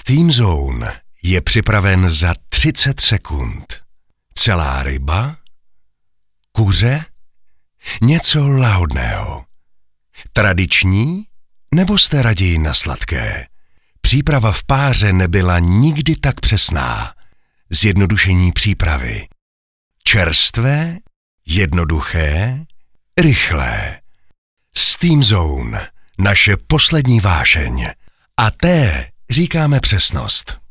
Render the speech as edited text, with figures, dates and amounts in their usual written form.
Steam Zone je připraven za 30 sekund. Celá ryba? Kuře? Něco lahodného. Tradiční? Nebo jste raději na sladké? Příprava v páře nebyla nikdy tak přesná. Zjednodušení přípravy. Čerstvé, jednoduché, rychlé. Steam Zone, naše poslední vášeň. A té říkáme přesnost.